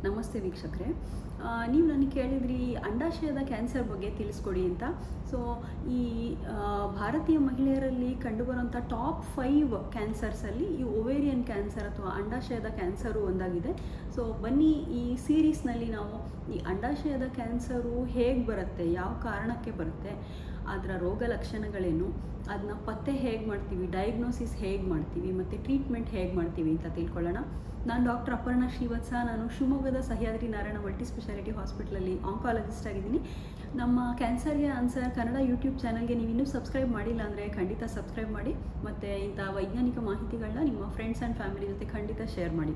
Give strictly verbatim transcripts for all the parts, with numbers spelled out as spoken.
ನಮಸ್ತೆ ವೀಕ್ಷಕರೇ, ನೀವು ನನಗೆ ಕೇಳಿದ್ರಿ ಅಂಡಾಶಯದ ಕ್ಯಾನ್ಸರ್ ಬಗ್ಗೆ ತಿಳಿಸ್ಕೊಡಿ ಅಂತ. ಸೊ ಈ ಭಾರತೀಯ ಮಹಿಳೆಯರಲ್ಲಿ ಕಂಡುಬರುವಂಥ ಟಾಪ್ ಫೈವ್ ಕ್ಯಾನ್ಸರ್ಸಲ್ಲಿ ಈ ಓವೇರಿಯನ್ ಕ್ಯಾನ್ಸರ್ ಅಥವಾ ಅಂಡಾಶಯದ ಕ್ಯಾನ್ಸರು ಒಂದಾಗಿದೆ. ಸೊ ಬನ್ನಿ, ಈ ಸೀರೀಸ್ನಲ್ಲಿ ನಾವು ಈ ಅಂಡಾಶಯದ ಕ್ಯಾನ್ಸರು ಹೇಗೆ ಬರುತ್ತೆ, ಯಾವ ಕಾರಣಕ್ಕೆ ಬರುತ್ತೆ, ಅದರ ರೋಗ ಲಕ್ಷಣಗಳೇನು, ಅದನ್ನ ಪತ್ತೆ ಹೇಗೆ ಮಾಡ್ತೀವಿ, ಡಯಾಗ್ನೋಸಿಸ್ ಹೇಗೆ ಮಾಡ್ತೀವಿ ಮತ್ತು ಟ್ರೀಟ್ಮೆಂಟ್ ಹೇಗೆ ಮಾಡ್ತೀವಿ ಅಂತ ತಿಳ್ಕೊಳ್ಳೋಣ. ನಾನು ಡಾಕ್ಟರ್ ಅಪರ್ಣಾ ಶ್ರೀವತ್ಸ. ನಾನು ಶಿವಮೊಗ್ಗದ ಸಹ್ಯಾದ್ರಿ ನಾರಾಯಣ ಮಲ್ಟಿ ಸ್ಪೆಷಾಲಿಟಿ ಹಾಸ್ಪಿಟಲಲ್ಲಿ ಆಂಕಾಲಜಿಸ್ಟ್ ಆಗಿದ್ದೀನಿ. ನಮ್ಮ ಕ್ಯಾನ್ಸರ್ಗೆ ಆನ್ಸರ್ ಕನ್ನಡ ಯೂಟ್ಯೂಬ್ ಚಾನಲ್ಗೆ ನೀವು ಇನ್ನೂ ಸಬ್ಸ್ಕ್ರೈಬ್ ಮಾಡಿಲ್ಲ ಅಂದರೆ ಖಂಡಿತ ಸಬ್ಸ್ಕ್ರೈಬ್ ಮಾಡಿ, ಮತ್ತು ಇಂಥ ವೈಜ್ಞಾನಿಕ ಮಾಹಿತಿಗಳನ್ನ ನಿಮ್ಮ ಫ್ರೆಂಡ್ಸ್ ಆ್ಯಂಡ್ ಫ್ಯಾಮಿಲಿ ಜೊತೆ ಖಂಡಿತ ಶೇರ್ ಮಾಡಿ.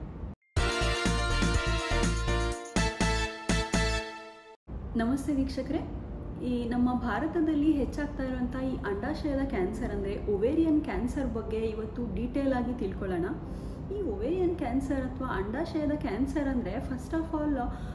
ನಮಸ್ತೆ ವೀಕ್ಷಕರೇ, ಈ ನಮ್ಮ ಭಾರತದಲ್ಲಿ ಹೆಚ್ಚಾಗ್ತಾ ಇರುವಂಥ ಈ ಅಂಡಾಶಯದ ಕ್ಯಾನ್ಸರ್ ಅಂದರೆ ಓವೇರಿಯನ್ ಕ್ಯಾನ್ಸರ್ ಬಗ್ಗೆ ಇವತ್ತು ಡೀಟೇಲ್ ಆಗಿ ತಿಳ್ಕೊಳ್ಳೋಣ. ಈ ಓವೇರಿಯನ್ ಕ್ಯಾನ್ಸರ್ ಅಥವಾ ಅಂಡಾಶಯದ ಕ್ಯಾನ್ಸರ್ ಅಂದರೆ ಫಸ್ಟ್ ಆಫ್ ಆಲ್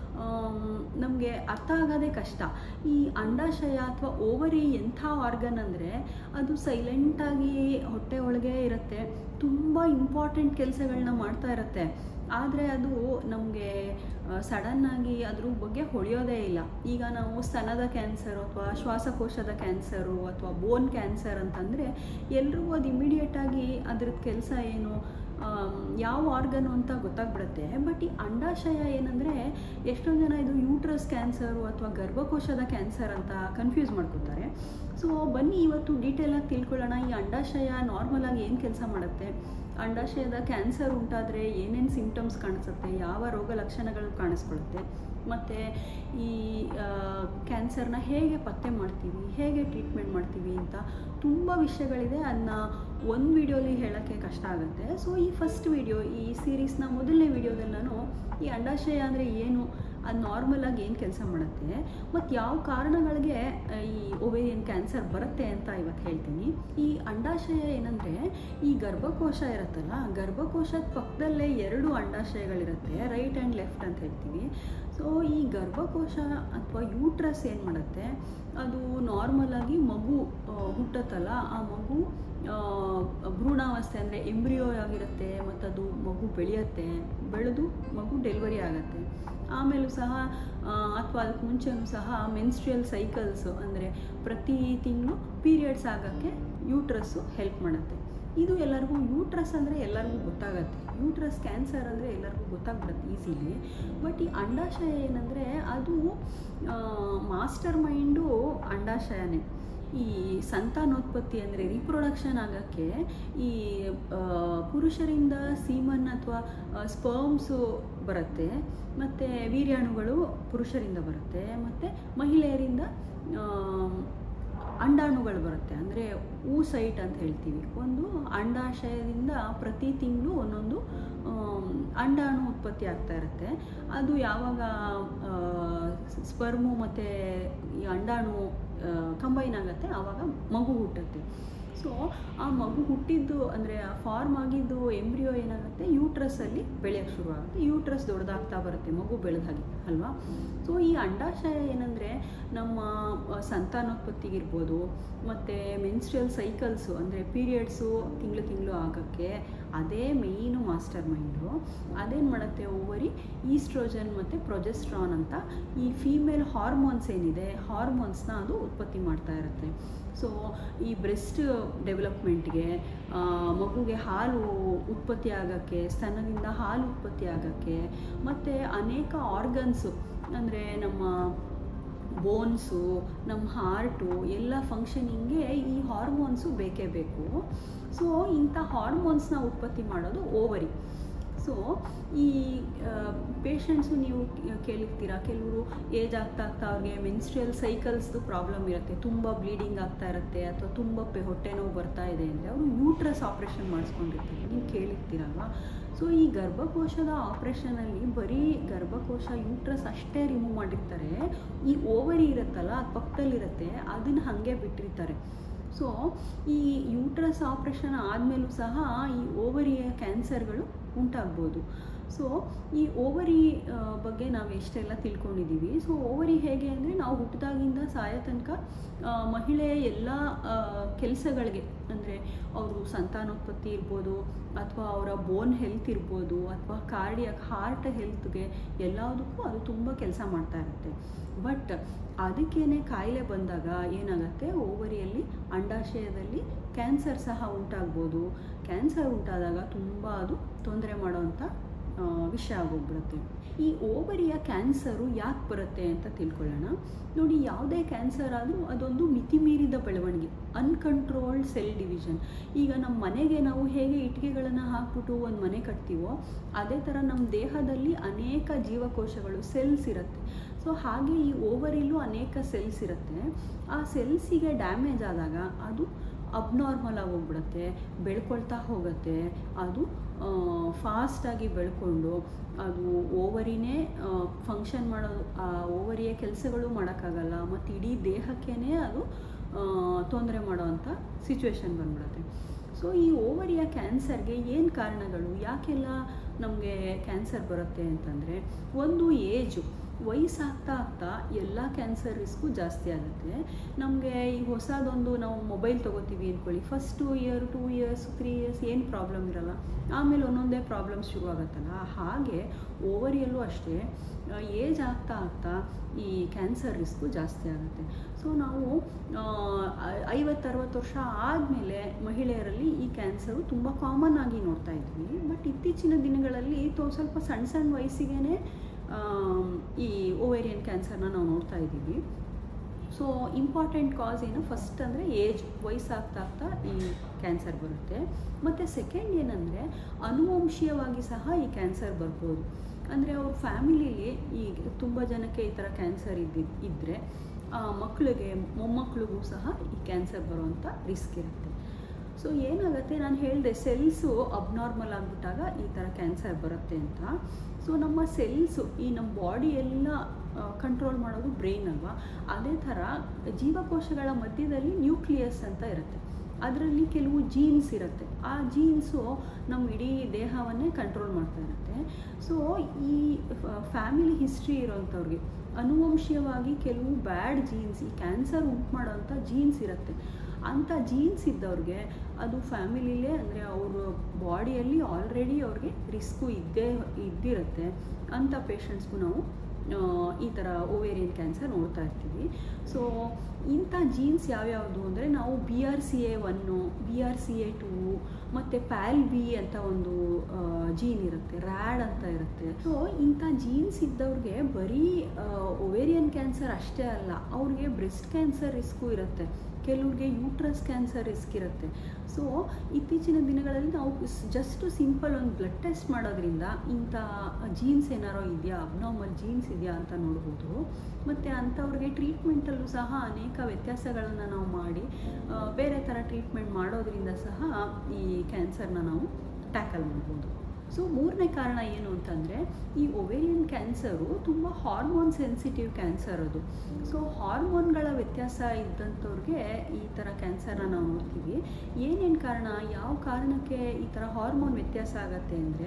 ನಮಗೆ ಅರ್ಥ ಆಗೋದೇ ಕಷ್ಟ. ಈ ಅಂಡಾಶಯ ಅಥವಾ ಓವರಿ ಎಂಥ ಆರ್ಗನ್ ಅಂದರೆ ಅದು ಸೈಲೆಂಟಾಗಿ ಹೊಟ್ಟೆ ಒಳಗೆ ಇರುತ್ತೆ, ತುಂಬ ಇಂಪಾರ್ಟೆಂಟ್ ಕೆಲಸಗಳನ್ನ ಮಾಡ್ತಾ ಇರುತ್ತೆ. ಆದರೆ ಅದು ನಮಗೆ ಸಡನ್ನಾಗಿ ಅದ್ರ ಬಗ್ಗೆ ಹೊಳೆಯೋದೇ ಇಲ್ಲ. ಈಗ ನಾವು ಸ್ತನದ ಕ್ಯಾನ್ಸರು ಅಥವಾ ಶ್ವಾಸಕೋಶದ ಕ್ಯಾನ್ಸರು ಅಥವಾ ಬೋನ್ ಕ್ಯಾನ್ಸರ್ ಅಂತಂದರೆ ಎಲ್ರಿಗೂ ಅದು ಇಮಿಡಿಯೇಟಾಗಿ ಅದ್ರದ್ದು ಕೆಲಸ ಏನು, ಯಾವ ಆರ್ಗನು ಅಂತ ಗೊತ್ತಾಗ್ಬಿಡುತ್ತೆ. ಬಟ್ ಈ ಅಂಡಾಶಯ ಏನಂದರೆ ಎಷ್ಟೊಂದು ಜನ ಇದು ಯೂಟ್ರಸ್ ಕ್ಯಾನ್ಸರು ಅಥವಾ ಗರ್ಭಕೋಶದ ಕ್ಯಾನ್ಸರ್ ಅಂತ ಕನ್ಫ್ಯೂಸ್ ಮಾಡ್ಕೊತಾರೆ. ಸೊ ಬನ್ನಿ ಇವತ್ತು ಡೀಟೇಲಾಗಿ ತಿಳ್ಕೊಳ್ಳೋಣ. ಈ ಅಂಡಾಶಯ ನಾರ್ಮಲಾಗಿ ಏನು ಕೆಲಸ ಮಾಡುತ್ತೆ, ಅಂಡಾಶಯದ ಕ್ಯಾನ್ಸರ್ ಉಂಟಾದರೆ ಏನೇನು ಸಿಂಪ್ಟಮ್ಸ್ ಕಾಣಿಸುತ್ತೆ, ಯಾವ ರೋಗ ಲಕ್ಷಣಗಳು ಕಾಣಿಸ್ಕೊಳ್ಳುತ್ತೆ, ಮತ್ತು ಈ ಕ್ಯಾನ್ಸರ್ನ ಹೇಗೆ ಪತ್ತೆ ಮಾಡ್ತೀವಿ, ಹೇಗೆ ಟ್ರೀಟ್ಮೆಂಟ್ ಮಾಡ್ತೀವಿ ಅಂತ ತುಂಬ ವಿಷಯಗಳಿದೆ. ಅದನ್ನ ಒಂದು ವಿಡಿಯೋಲಿ ಹೇಳೋಕ್ಕೆ ಕಷ್ಟ ಆಗುತ್ತೆ. ಸೊ ಈ ಫಸ್ಟ್ ವಿಡಿಯೋ, ಈ ಸೀರೀಸ್ನ ಮೊದಲನೇ ವಿಡಿಯೋದಲ್ಲಿ ನಾನು ಈ ಅಂಡಾಶಯ ಅಂದರೆ ಏನು, ಅದು ನಾರ್ಮಲಾಗಿ ಏನು ಕೆಲಸ ಮಾಡುತ್ತೆ ಮತ್ತು ಯಾವ ಕಾರಣಗಳಿಗೆ ಈ ಓವೇರಿಯನ್ ಕ್ಯಾನ್ಸರ್ ಬರುತ್ತೆ ಅಂತ ಇವತ್ತು ಹೇಳ್ತೀನಿ. ಈ ಅಂಡಾಶಯ ಏನಂದರೆ ಈ ಗರ್ಭಕೋಶ ಇರುತ್ತಲ್ಲ, ಗರ್ಭಕೋಶದ ಪಕ್ಕದಲ್ಲೇ ಎರಡು ಅಂಡಾಶಯಗಳಿರುತ್ತೆ, ರೈಟ್ ಆ್ಯಂಡ್ ಲೆಫ್ಟ್ ಅಂತ ಹೇಳ್ತೀವಿ. ಸೊ ಈ ಗರ್ಭಕೋಶ ಅಥವಾ ಯೂಟ್ರಸ್ ಏನು ಮಾಡುತ್ತೆ, ಅದು ನಾರ್ಮಲಾಗಿ ಮಗು ಹುಟ್ಟುತ್ತಲ್ಲ, ಆ ಮಗು ಭ್ರೂಣಾವಸ್ಥೆ ಅಂದರೆ ಎಂಬ್ರಿಯೋ ಆಗಿರುತ್ತೆ ಮತ್ತು ಅದು ಮಗು ಬೆಳೆಯುತ್ತೆ, ಬೆಳೆದು ಮಗು ಡೆಲಿವರಿ ಆಗುತ್ತೆ. ಆಮೇಲೂ ಸಹ ಅಥವಾ ಅದಕ್ಕೆ ಮುಂಚೆನೂ ಸಹ ಮೆನ್ಸ್ಟ್ರಿಯಲ್ ಸೈಕಲ್ಸು ಅಂದರೆ ಪ್ರತಿ ತಿಂಗಳು ಪೀರಿಯಡ್ಸ್ ಆಗೋಕ್ಕೆ ಯೂಟ್ರಸ್ಸು ಹೆಲ್ಪ್ ಮಾಡುತ್ತೆ. ಇದು ಎಲ್ಲರಿಗೂ, ಯೂಟ್ರಸ್ ಅಂದರೆ ಎಲ್ಲರಿಗೂ ಗೊತ್ತಾಗತ್ತೆ, ಯೂಟ್ರಸ್ ಕ್ಯಾನ್ಸರ್ ಅಂದರೆ ಎಲ್ಲರಿಗೂ ಗೊತ್ತಾಗ್ಬಿಡುತ್ತೆ ಈಸಿಲಿ. ಬಟ್ ಈ ಅಂಡಾಶಯ ಏನಂದರೆ ಅದು ಮಾಸ್ಟರ್ ಮೈಂಡು ಅಂಡಾಶಯನೇ. ಈ ಸಂತಾನೋತ್ಪತ್ತಿ ಅಂದರೆ ರಿಪ್ರೊಡಕ್ಷನ್ ಆಗೋಕ್ಕೆ ಈ ಪುರುಷರಿಂದ ಸೀಮನ್ ಅಥವಾ ಸ್ಪರ್ಮ್ಸು ಬರುತ್ತೆ, ಮತ್ತು ವೀರ್ಯಾಣುಗಳು ಪುರುಷರಿಂದ ಬರುತ್ತೆ, ಮತ್ತು ಮಹಿಳೆಯರಿಂದ ಅಂಡಾಣುಗಳು ಬರುತ್ತೆ. ಅಂದರೆ ಊಸೈಟ್ ಅಂತ ಹೇಳ್ತೀವಿ. ಒಂದು ಅಂಡಾಶಯದಿಂದ ಪ್ರತಿ ತಿಂಗಳು ಒಂದೊಂದು ಅಂಡಾಣು ಉತ್ಪತ್ತಿ ಆಗ್ತಾ ಇರುತ್ತೆ. ಅದು ಯಾವಾಗ ಸ್ಪರ್ಮು ಮತ್ತು ಈ ಅಂಡಾಣು ಕಂಬೈನ್ ಆಗುತ್ತೆ ಆವಾಗ ಮಗು ಹುಟ್ಟುತ್ತೆ. ಸೊ ಆ ಮಗು ಹುಟ್ಟಿದ್ದು ಅಂದರೆ ಫಾರ್ಮ್ ಆಗಿದ್ದು ಎಂಬ್ರಿಯೋ ಏನಾಗುತ್ತೆ, ಯೂಟ್ರಸ್ಸಲ್ಲಿ ಬೆಳೆಯೋಕ್ಕೆ ಶುರುವಾಗುತ್ತೆ, ಯೂಟ್ರಸ್ ದೊಡ್ಡದಾಗ್ತಾ ಬರುತ್ತೆ ಮಗು ಬೆಳೆದಾಗಿ ಅಲ್ವಾ. ಸೊ ಈ ಅಂಡಾಶಯ ಏನಂದರೆ ನಮ್ಮ ಸಂತಾನೋತ್ಪತ್ತಿಗಿರ್ಬೋದು ಮತ್ತು ಮೆನ್ಸ್ಟ್ರಿಯಲ್ ಸೈಕಲ್ಸು ಅಂದರೆ ಪೀರಿಯಡ್ಸು ತಿಂಗಳು ತಿಂಗಳು ಆಗೋಕ್ಕೆ ಅದೇ ಮೇಯ್ನು ಮಾಸ್ಟರ್ ಮೈಂಡು. ಅದೇನು ಮಾಡುತ್ತೆ, ಓವರಿ ಈಸ್ಟ್ರೋಜನ್ ಮತ್ತು ಪ್ರೊಜೆಸ್ಟ್ರಾನ್ ಅಂತ ಈ ಫೀಮೇಲ್ ಹಾರ್ಮೋನ್ಸ್ ಏನಿದೆ, ಹಾರ್ಮೋನ್ಸ್ನ ಅದು ಉತ್ಪತ್ತಿ ಮಾಡ್ತಾ ಇರುತ್ತೆ. ಸೊ ಈ ಬ್ರೆಸ್ಟ್ ಡೆವಲಪ್ಮೆಂಟ್ಗೆ, ಮಗುಗೆ ಹಾಲು ಉತ್ಪತ್ತಿ ಆಗೋಕ್ಕೆ, ಸ್ತನದಿಂದ ಹಾಲು ಉತ್ಪತ್ತಿ ಆಗೋಕ್ಕೆ, ಮತ್ತು ಅನೇಕ ಆರ್ಗನ್ಸು ಅಂದರೆ ನಮ್ಮ ಬೋನ್ಸು, ನಮ್ಮ ಹಾರ್ಟು ಎಲ್ಲ ಫಂಕ್ಷನಿಂಗ್ಗೆ ಈ ಹಾರ್ಮೋನ್ಸು ಬೇಕೇ ಬೇಕು. ಸೊ ಇಂಥ ಹಾರ್ಮೋನ್ಸ್ನ ಉತ್ಪತ್ತಿ ಮಾಡೋದು ಓವರಿ. ಸೊ ಈ ಪೇಷಂಟ್ಸು ನೀವು ಕೇಳಿರ್ತೀರ, ಕೆಲವರು ಏಜ್ ಆಗ್ತಾ ಆಗ್ತಾ ಅವ್ರಿಗೆ ಮೆನ್ಸ್ಟ್ರಿಯಲ್ ಸೈಕಲ್ಸ್ದು ಪ್ರಾಬ್ಲಮ್ ಇರುತ್ತೆ, ತುಂಬ ಬ್ಲೀಡಿಂಗ್ ಆಗ್ತಾ ಇರುತ್ತೆ ಅಥವಾ ತುಂಬ ಪೆ ಹೊಟ್ಟೆ ನೋವು ಬರ್ತಾ ಇದೆ ಅಂದರೆ ಅವರು ಯೂಟ್ರಸ್ ಆಪ್ರೇಷನ್ ಮಾಡಿಸ್ಕೊಂಡಿರ್ತಾರೆ, ನೀವು ಕೇಳಿರ್ತೀರಲ್ವ. ಸೊ ಈ ಗರ್ಭಕೋಶದ ಆಪ್ರೇಷನಲ್ಲಿ ಬರೀ ಗರ್ಭಕೋಶ ಯೂಟ್ರಸ್ ಅಷ್ಟೇ ರಿಮೂವ್ ಮಾಡಿರ್ತಾರೆ, ಈ ಓವರಿ ಇರುತ್ತಲ್ಲ ಅದು ಪಕ್ಕದಲ್ಲಿರುತ್ತೆ, ಅದನ್ನು ಹಾಗೆ ಬಿಟ್ಟಿರ್ತಾರೆ. ಸೊ ಈ ಯೂಟ್ರಸ್ ಆಪ್ರೇಷನ್ ಆದಮೇಲೂ ಸಹ ಈ ಓವರಿಯ ಕ್ಯಾನ್ಸರ್ಗಳು ಉಂಟಾಗ್ಬೋದು. ಸೊ ಈ ಓವರಿ ಬಗ್ಗೆ ನಾವು ಎಷ್ಟೆಲ್ಲ ತಿಳ್ಕೊಂಡಿದ್ದೀವಿ. ಸೊ ಓವರಿ ಹೇಗೆ ಅಂದರೆ, ನಾವು ಹುಟ್ಟಿದಾಗಿಂದ ಸಾಯೋ ತನಕ ಮಹಿಳೆಯ ಎಲ್ಲ ಕೆಲಸಗಳಿಗೆ, ಅಂದರೆ ಅವರು ಸಂತಾನೋತ್ಪತ್ತಿ ಇರ್ಬೋದು, ಅಥವಾ ಅವರ ಬೋನ್ ಹೆಲ್ತ್ ಇರ್ಬೋದು, ಅಥವಾ ಕಾರ್ಡಿಯಾಕ್ ಹಾರ್ಟ್ ಹೆಲ್ತ್ಗೆ ಎಲ್ಲದಕ್ಕೂ ಅದು ತುಂಬ ಕೆಲಸ ಮಾಡ್ತಾ ಇರುತ್ತೆ. ಬಟ್ ಅದಕ್ಕೇನೆ ಕಾಯಿಲೆ ಬಂದಾಗ ಏನಾಗುತ್ತೆ, ಓವರಿಯಲ್ಲಿ ಅಂಡಾಶಯದಲ್ಲಿ ಕ್ಯಾನ್ಸರ್ ಸಹ ಉಂಟಾಗ್ಬೋದು. ಕ್ಯಾನ್ಸರ್ ಉಂಟಾದಾಗ ತುಂಬ ಅದು ತೊಂದರೆ ಮಾಡೋವಂಥ ವಿಷಯ ಆಗೋಗ್ಬಿಡುತ್ತೆ. ಈ ಓವರಿಯ ಕ್ಯಾನ್ಸರು ಯಾಕೆ ಬರುತ್ತೆ ಅಂತ ತಿಳ್ಕೊಳ್ಳೋಣ. ನೋಡಿ, ಯಾವುದೇ ಕ್ಯಾನ್ಸರ್ ಆದರೂ ಅದೊಂದು ಮಿತಿಮೀರಿದ ಬೆಳವಣಿಗೆ, ಅನ್ಕಂಟ್ರೋಲ್ಡ್ ಸೆಲ್ ಡಿವಿಷನ್. ಈಗ ನಮ್ಮ ಮನೆಗೆ ನಾವು ಹೇಗೆ ಇಟ್ಟಿಗೆಗಳನ್ನು ಹಾಕ್ಬಿಟ್ಟು ಒಂದು ಮನೆ ಕಟ್ತೀವೋ, ಅದೇ ಥರ ನಮ್ಮ ದೇಹದಲ್ಲಿ ಅನೇಕ ಜೀವಕೋಶಗಳು, ಸೆಲ್ಸ್ ಇರುತ್ತೆ. ಸೊ ಹಾಗೆ ಈ ಓವರಿಲೂ ಅನೇಕ ಸೆಲ್ಸ್ ಇರುತ್ತೆ. ಆ ಸೆಲ್ಸಿಗೆ ಡ್ಯಾಮೇಜ್ ಆದಾಗ ಅದು ಅಬ್ನಾರ್ಮಲ್ ಆಗಿ ಹೋಗ್ಬಿಡುತ್ತೆ, ಬೆಳ್ಕೊಳ್ತಾ ಹೋಗುತ್ತೆ. ಅದು ಫಾಸ್ಟಾಗಿ ಬೆಳ್ಕೊಂಡು ಅದು ಓವರಿನೇ ಫಂಕ್ಷನ್ ಮಾಡೋದು, ಆ ಓವರಿಯ ಕೆಲಸಗಳು ಮಾಡೋಕ್ಕಾಗಲ್ಲ, ಮತ್ತು ಇಡೀ ದೇಹಕ್ಕೇ ಅದು ತೊಂದರೆ ಮಾಡೋವಂಥ ಸಿಚುವೇಶನ್ ಬಂದ್ಬಿಡುತ್ತೆ. ಸೊ ಈ ಓವರಿಯ ಕ್ಯಾನ್ಸರ್ಗೆ ಏನು ಕಾರಣಗಳು, ಯಾಕೆಲ್ಲ ನಮಗೆ ಕ್ಯಾನ್ಸರ್ ಬರುತ್ತೆ ಅಂತಂದರೆ, ಒಂದು ಏಜು, ವಯಸ್ಸಾಗ್ತಾ ಆಗ್ತಾ ಎಲ್ಲ ಕ್ಯಾನ್ಸರ್ ರಿಸ್ಕು ಜಾಸ್ತಿ ಆಗುತ್ತೆ. ನಮಗೆ ಈ ಹೊಸದೊಂದು ನಾವು ಮೊಬೈಲ್ ತೊಗೋತೀವಿ ಅಂದ್ಕೊಳ್ಳಿ, first two year two years three years ಏನು ಪ್ರಾಬ್ಲಮ್ ಇರಲ್ಲ, ಆಮೇಲೆ ಒಂದೊಂದೇ ಪ್ರಾಬ್ಲಮ್ಸ್ ಶುರುವಾಗುತ್ತಲ್ಲ. ಹಾಗೆ ಓವರಿಯಲ್ಲೂ ಅಷ್ಟೇ ಏಜ್ ಆಗ್ತಾ ಆಗ್ತಾ ಈ ಕ್ಯಾನ್ಸರ್ ರಿಸ್ಕು ಜಾಸ್ತಿ ಆಗುತ್ತೆ. ಸೊ ನಾವು ಐವತ್ತು ಅರವತ್ತು ವರ್ಷ ಆದಮೇಲೆ ಮಹಿಳೆಯರಲ್ಲಿ ಈ ಕ್ಯಾನ್ಸರು ತುಂಬ ಕಾಮನ್ ಆಗಿ ನೋಡ್ತಾ ಇದ್ವಿ. ಬಟ್ ಇತ್ತೀಚಿನ ದಿನಗಳಲ್ಲಿ ತೋ ಸ್ವಲ್ಪ ಸಣ್ಣ ಸಣ್ಣ ವಯಸ್ಸಿಗೆ ಈ ಓವೇರಿಯನ್ ಕ್ಯಾನ್ಸರ್ನ ನಾವು ನೋಡ್ತಾ ಇದ್ದೀವಿ. ಸೊ ಇಂಪಾರ್ಟೆಂಟ್ ಕಾಸ್ ಏನು, ಫಸ್ಟ್ ಅಂದರೆ ಏಜ್, ವಯಸ್ಸಾಗ್ತಾ ಆಗ್ತಾ ಈ ಕ್ಯಾನ್ಸರ್ ಬರುತ್ತೆ. ಮತ್ತು ಸೆಕೆಂಡ್ ಏನಂದರೆ, ಅನುವಂಶೀಯವಾಗಿ ಸಹ ಈ ಕ್ಯಾನ್ಸರ್ ಬರ್ಬೋದು. ಅಂದರೆ ಅವ್ರ ಫ್ಯಾಮಿಲೀಲಿ ಈಗ ತುಂಬ ಜನಕ್ಕೆ ಈ ಥರ ಕ್ಯಾನ್ಸರ್ ಇದ್ದಿ ಇದ್ದರೆ ಮಕ್ಕಳಿಗೆ, ಮೊಮ್ಮಕ್ಕಳಿಗೂ ಸಹ ಈ ಕ್ಯಾನ್ಸರ್ ಬರುವಂಥ ರಿಸ್ಕ್ ಇರುತ್ತೆ. ಸೊ ಏನಾಗುತ್ತೆ, ನಾನು ಹೇಳಿದೆ ಸೆಲ್ಸು ಅಬ್ನಾರ್ಮಲ್ ಆಗಿಬಿಟ್ಟಾಗ ಈ ಥರ ಕ್ಯಾನ್ಸರ್ ಬರುತ್ತೆ ಅಂತ. ಸೊ ನಮ್ಮ ಸೆಲ್ಸು, ಈ ನಮ್ಮ ಬಾಡಿ ಎಲ್ಲ ಕಂಟ್ರೋಲ್ ಮಾಡೋದು ಬ್ರೈನ್ ಅಲ್ವಾ, ಅದೇ ಥರ ಜೀವಕೋಶಗಳ ಮಧ್ಯದಲ್ಲಿ ನ್ಯೂಕ್ಲಿಯಸ್ ಅಂತ ಇರುತ್ತೆ. ಅದರಲ್ಲಿ ಕೆಲವು ಜೀನ್ಸ್ ಇರುತ್ತೆ. ಆ ಜೀನ್ಸು ನಮ್ಮ ಇಡೀ ದೇಹವನ್ನೇ ಕಂಟ್ರೋಲ್ ಮಾಡ್ತಾ ಇರುತ್ತೆ. ಸೊ ಈ ಫ್ಯಾಮಿಲಿ ಹಿಸ್ಟ್ರಿ ಇರೋಂಥವ್ರಿಗೆ ಅನುವಂಶೀಯವಾಗಿ ಕೆಲವು ಬ್ಯಾಡ್ ಜೀನ್ಸ್, ಈ ಕ್ಯಾನ್ಸರ್ ಉಂಟು ಮಾಡೋವಂಥ ಜೀನ್ಸ್ ಇರುತ್ತೆ. ಅಂಥ ಜೀನ್ಸ್ ಇದ್ದವ್ರಿಗೆ ಅದು ಫ್ಯಾಮಿಲಿಲೇ, ಅಂದರೆ ಅವ್ರ ಬಾಡಿಯಲ್ಲಿ ಆಲ್ರೆಡಿ ಅವ್ರಿಗೆ ರಿಸ್ಕು ಇದ್ದೇ ಇದ್ದಿರುತ್ತೆ. ಅಂಥ ಪೇಷಂಟ್ಸ್ಗೂ ನಾವು ಈ ಥರ ಓವೇರಿಯನ್ ಕ್ಯಾನ್ಸರ್ ನೋಡ್ತಾ ಇರ್ತೀವಿ. ಸೊ ಇಂಥ ಜೀನ್ಸ್ ಯಾವ್ಯಾವುದು ಅಂದರೆ, ನಾವು B R C A one, B R C A two, ಮತ್ತು ಪ್ಯಾಲ್ ಬಿ ಅಂತ ಒಂದು ಜೀನ್ ಇರುತ್ತೆ, ರ್ಯಾಡ್ ಅಂತ ಇರುತ್ತೆ. ಸೊ ಇಂಥ ಜೀನ್ಸ್ ಇದ್ದವ್ರಿಗೆ ಬರೀ ಓವೇರಿಯನ್ ಕ್ಯಾನ್ಸರ್ ಅಷ್ಟೇ ಅಲ್ಲ, ಅವ್ರಿಗೆ ಬ್ರೆಸ್ಟ್ ಕ್ಯಾನ್ಸರ್ ರಿಸ್ಕು ಇರುತ್ತೆ, ಕೆಲವ್ರಿಗೆ ಯೂಟ್ರಸ್ ಕ್ಯಾನ್ಸರ್ ರಿಸ್ಕ್ ಇರುತ್ತೆ. ಸೊ ಇತ್ತೀಚಿನ ದಿನಗಳಲ್ಲಿ ನಾವು ಜಸ್ಟ್ ಸಿಂಪಲ್ ಒಂದು ಬ್ಲಡ್ ಟೆಸ್ಟ್ ಮಾಡೋದ್ರಿಂದ ಇಂಥ ಜೀನ್ಸ್ ಏನಾರೋ ಇದೆಯಾ, ಅಬ್ನಾರ್ಮಲ್ ಜೀನ್ಸ್ ಇದೆಯಾ ಅಂತ ನೋಡ್ಬೋದು. ಮತ್ತು ಅಂಥವ್ರಿಗೆ ಟ್ರೀಟ್ಮೆಂಟಲ್ಲೂ ಸಹ ಅನೇಕ ವ್ಯತ್ಯಾಸಗಳನ್ನು ನಾವು ಮಾಡಿ ಬೇರೆ ಥರ ಟ್ರೀಟ್ಮೆಂಟ್ ಮಾಡೋದ್ರಿಂದ ಸಹ ಈ ಕ್ಯಾನ್ಸರ್ನ ನಾವು ಟ್ಯಾಕಲ್ ಮಾಡ್ಬೋದು. ಸೊ ಮೂರನೇ ಕಾರಣ ಏನು ಅಂತಂದರೆ, ಈ ಓವೇರಿಯನ್ ಕ್ಯಾನ್ಸರು ತುಂಬ ಹಾರ್ಮೋನ್ ಸೆನ್ಸಿಟಿವ್ ಕ್ಯಾನ್ಸರ್ ಅದು. ಸೊ ಹಾರ್ಮೋನ್ಗಳ ವ್ಯತ್ಯಾಸ ಇದ್ದಂಥವ್ರಿಗೆ ಈ ಥರ ಕ್ಯಾನ್ಸರ್ನ ನಾವು ನೋಡ್ತೀವಿ. ಏನೇನು ಕಾರಣ, ಯಾವ ಕಾರಣಕ್ಕೆ ಈ ಥರ ಹಾರ್ಮೋನ್ ವ್ಯತ್ಯಾಸ ಆಗುತ್ತೆ ಅಂದರೆ,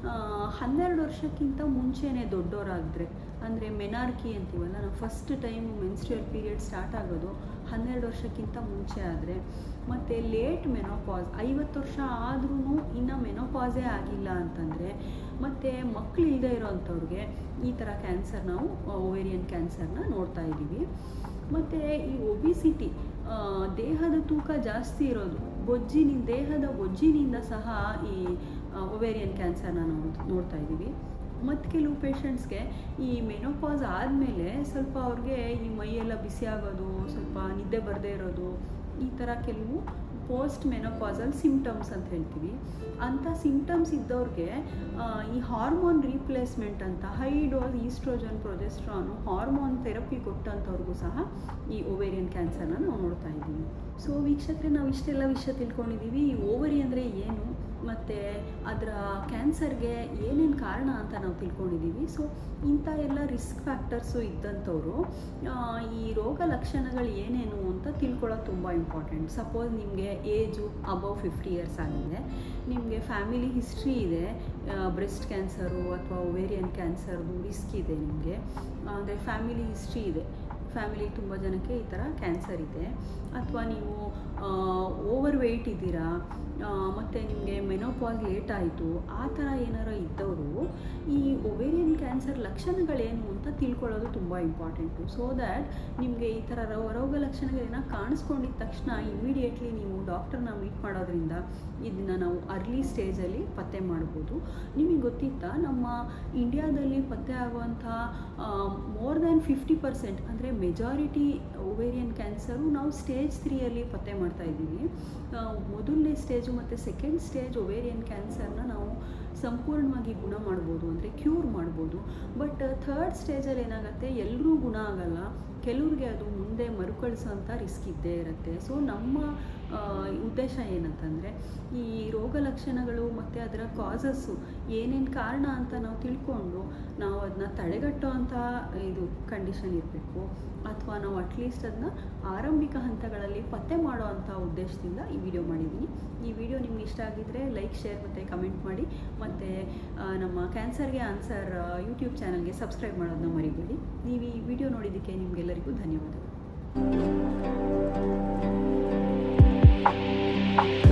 ಹನ್ನೆರಡು ವರ್ಷಕ್ಕಿಂತ ಮುಂಚೆನೇ ದೊಡ್ಡವರಾಗಿದ್ರೆ, ಅಂದರೆ ಮೆನಾರ್ಕಿ ಅಂತೀವಲ್ಲ, ನಾವು first time menstrual period start ಆಗೋದು ಹನ್ನೆರಡು ವರ್ಷಕ್ಕಿಂತ ಮುಂಚೆ ಆದರೆ, ಮತ್ತು ಲೇಟ್ ಮೆನೋಪಾಸ್, ಐವತ್ತು ವರ್ಷ ಆದ್ರೂ ಇನ್ನೂ ಮೆನೋಪಾಸೇ ಆಗಿಲ್ಲ ಅಂತಂದರೆ, ಮತ್ತು ಮಕ್ಕಳು ಇಲ್ಲದೆ ಇರೋವಂಥವ್ರಿಗೆ ಈ ಥರ ಕ್ಯಾನ್ಸರ್, ನಾವು ಓವೇರಿಯನ್ ಕ್ಯಾನ್ಸರ್ನ ನೋಡ್ತಾ ಇದ್ದೀವಿ. ಮತ್ತು ಈ ಒಬಿಸಿಟಿ, ದೇಹದ ತೂಕ ಜಾಸ್ತಿ ಇರೋದು, ಬೊಜ್ಜಿನಿಂದ, ದೇಹದ ಬೊಜ್ಜಿನಿಂದ ಸಹ ಈ ಓವೇರಿಯನ್ ಕ್ಯಾನ್ಸರ್ನ ನಾವು ನೋಡ್ತಾ ಇದ್ದೀವಿ. ಮತ್ತು ಕೆಲವು ಪೇಷಂಟ್ಸ್ಗೆ ಈ ಮೆನೋಪಾಸ್ ಆದಮೇಲೆ ಸ್ವಲ್ಪ ಅವ್ರಿಗೆ ಈ ಮೈಯೆಲ್ಲ ಬಿಸಿ ಆಗೋದು, ಸ್ವಲ್ಪ ನಿದ್ದೆ ಬರದೇ ಇರೋದು, ಈ ಥರ ಕೆಲವು ಪೋಸ್ಟ್ ಮೆನೋಪಾಸಲ್ ಸಿಂಪ್ಟಮ್ಸ್ ಅಂತ ಹೇಳ್ತೀವಿ. ಅಂಥ ಸಿಂಪ್ಟಮ್ಸ್ ಇದ್ದವ್ರಿಗೆ ಈ ಹಾರ್ಮೋನ್ ರೀಪ್ಲೇಸ್ಮೆಂಟ್ ಅಂತ high dose oestrogen, progesterone hormone therapy ಕೊಟ್ಟಂಥವ್ರಿಗೂ ಸಹ ಈ ಓವೇರಿಯನ್ ಕ್ಯಾನ್ಸರ್ನ ನಾವು ನೋಡ್ತಾ ಇದ್ದೀವಿ. ಸೊ ವೀಕ್ಷಕರೇ, ನಾವು ಇಷ್ಟೆಲ್ಲ ವಿಷಯ ತಿಳ್ಕೊಂಡಿದ್ದೀವಿ. ಈ ಓವರಿ ಅಂದರೆ ಏನು, ಮತ್ತು ಅದರ ಕ್ಯಾನ್ಸರ್ಗೆ ಏನೇನು ಕಾರಣ ಅಂತ ನಾವು ತಿಳ್ಕೊಂಡಿದ್ದೀವಿ. ಸೊ ಇಂಥ ಎಲ್ಲ ರಿಸ್ಕ್ ಫ್ಯಾಕ್ಟರ್ಸು ಇದ್ದಂಥವ್ರು ಈ ರೋಗ ಲಕ್ಷಣಗಳು ಏನೇನು ಅಂತ ತಿಳ್ಕೊಳ್ಳೋದು ತುಂಬ ಇಂಪಾರ್ಟೆಂಟ್. ಸಪೋಸ್ ನಿಮಗೆ ಏಜು ಅಬವ್ ಫಿಫ್ಟಿ ಇಯರ್ಸ್ ಆಗಿದೆ, ನಿಮಗೆ ಫ್ಯಾಮಿಲಿ ಹಿಸ್ಟ್ರಿ ಇದೆ, ಬ್ರೆಸ್ಟ್ ಕ್ಯಾನ್ಸರು ಅಥವಾ ಒವೇರಿಯನ್ ಕ್ಯಾನ್ಸರ್ದು ರಿಸ್ಕ್ ಇದೆ ನಿಮಗೆ, ಅಂದರೆ ಫ್ಯಾಮಿಲಿ ಹಿಸ್ಟ್ರಿ ಇದೆ, ಫ್ಯಾಮಿಲಿ ತುಂಬ ಜನಕ್ಕೆ ಈ ಥರ ಕ್ಯಾನ್ಸರ್ ಇದೆ, ಅಥವಾ ನೀವು ಓವರ್ ವೆಯ್ಟ್ ಇದ್ದೀರಾ ಮತ್ತು ನಿಮಗೆ ಮೆನೋಪಾಸ್ ಲೇಟ್ ಆಯಿತು, ಆ ಥರ ಏನಾರು ಇದ್ದವರು ಈ ಒವೇರಿಯನ್ ಕ್ಯಾನ್ಸರ್ ಲಕ್ಷಣಗಳೇನು ಅಂತ ತಿಳ್ಕೊಳ್ಳೋದು ತುಂಬ ಇಂಪಾರ್ಟೆಂಟು. ಸೊ ದ್ಯಾಟ್ ನಿಮಗೆ ಈ ಥರ ರೋಗ ಲಕ್ಷಣಗಳೇನ ಕಾಣಿಸ್ಕೊಂಡಿದ್ದ ತಕ್ಷಣ ಇಮ್ಮಿಡಿಯೇಟ್ಲಿ ನೀವು ಡಾಕ್ಟರ್ನ ಮೀಟ್ ಮಾಡೋದ್ರಿಂದ ಇದನ್ನು ನಾವು ಅರ್ಲಿ ಸ್ಟೇಜಲ್ಲಿ ಪತ್ತೆ ಮಾಡ್ಬೋದು. ನಿಮಗೆ ಗೊತ್ತಿತ್ತಾ, ನಮ್ಮ ಇಂಡಿಯಾದಲ್ಲಿ ಪತ್ತೆ ಆಗುವಂಥ ಮೋರ್ ದ್ಯಾನ್ ಫಿಫ್ಟಿ ಪರ್ಸೆಂಟ್ ಅಂದರೆ ಮೆಜಾರಿಟಿ ಒವೇರಿಯನ್ ಕ್ಯಾನ್ಸರು ನಾವು ಸ್ಟೇಜ್ ತ್ರೀಯಲ್ಲಿ ಪತ್ತೆ ಮಾಡ್ತಾ ಇದ್ದೀವಿ. ಮೊದಲನೇ ಸ್ಟೇಜು ಮತ್ತು ಸೆಕೆಂಡ್ ಸ್ಟೇಜ್ ಒವೇರಿಯನ್ ಕ್ಯಾನ್ಸರ್ನ ನಾವು ಸಂಪೂರ್ಣವಾಗಿ ಗುಣ ಮಾಡ್ಬೋದು, ಅಂದರೆ ಕ್ಯೂರ್ ಮಾಡ್ಬೋದು. ಬಟ್ ಥರ್ಡ್ ಸ್ಟೇಜಲ್ಲಿ ಏನಾಗುತ್ತೆ, ಎಲ್ಲರೂ ಗುಣ ಆಗಲ್ಲ, ಕೆಲವ್ರಿಗೆ ಅದು ಮುಂದೆ ಮರುಕಳಿಸೋಂಥ ರಿಸ್ಕ್ ಇದ್ದೇ ಇರುತ್ತೆ. ಸೊ ನಮ್ಮ ಉದ್ದೇಶ ಏನಂತಂದರೆ ಈ ರೋಗ ಲಕ್ಷಣಗಳು ಮತ್ತು ಅದರ ಕಾಸಸ್ಸು ಏನೇನು ಕಾರಣ ಅಂತ ನಾವು ತಿಳ್ಕೊಂಡು ನಾವು ಅದನ್ನ ತಡೆಗಟ್ಟೋ ಅಂಥ ಇದು ಕಂಡೀಷನ್ ಇರಬೇಕು, ಅಥವಾ ನಾವು ಅಟ್ಲೀಸ್ಟ್ ಅದನ್ನ ಆರಂಭಿಕ ಹಂತಗಳಲ್ಲಿ ಪತ್ತೆ ಮಾಡೋ ಅಂಥ ಉದ್ದೇಶದಿಂದ ಈ ವಿಡಿಯೋ ಮಾಡಿದ್ದೀನಿ. ಈ ವಿಡಿಯೋ ನಿಮ್ಗೆ ಇಷ್ಟ ಆಗಿದ್ದರೆ ಲೈಕ್, ಶೇರ್ ಮತ್ತು ಕಮೆಂಟ್ ಮಾಡಿ, ಮತ್ತು ನಮ್ಮ ಕ್ಯಾನ್ಸರ್ಗೆ ಆನ್ಸರ್ ಯೂಟ್ಯೂಬ್ ಚಾನಲ್ಗೆ ಸಬ್ಸ್ಕ್ರೈಬ್ ಮಾಡೋದನ್ನ ಮರಿಬೇಡಿ. ನೀವು ಈ ವಿಡಿಯೋ ನೋಡಿದ್ದಕ್ಕೆ ನಿಮಗೆಲ್ಲರಿಗೂ ಧನ್ಯವಾದಗಳು.